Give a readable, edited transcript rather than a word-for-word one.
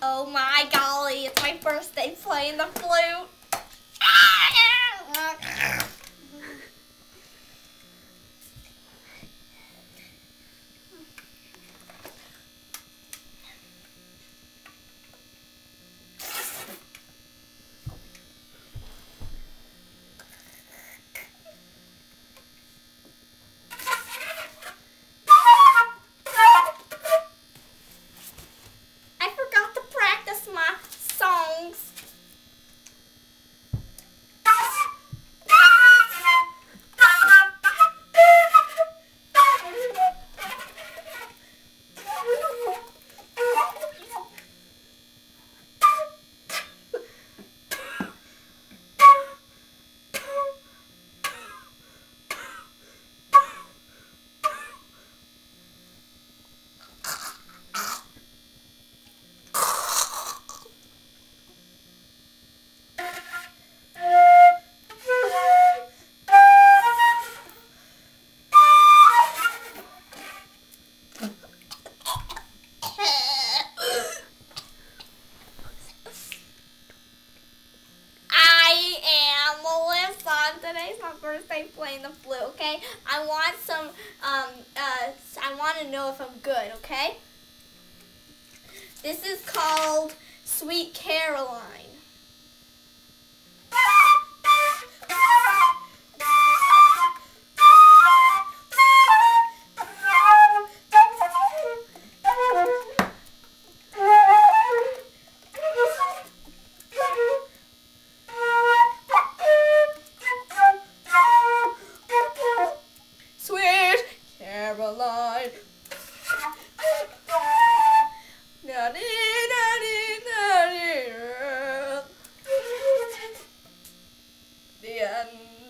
Oh my golly, it's my birthday playing the flute. I forgot to practice my songs. Today's my birthday playing the flute, okay? I want some, I want to know if I'm good, okay? This is called Sweet Caroline. Caroline. The end.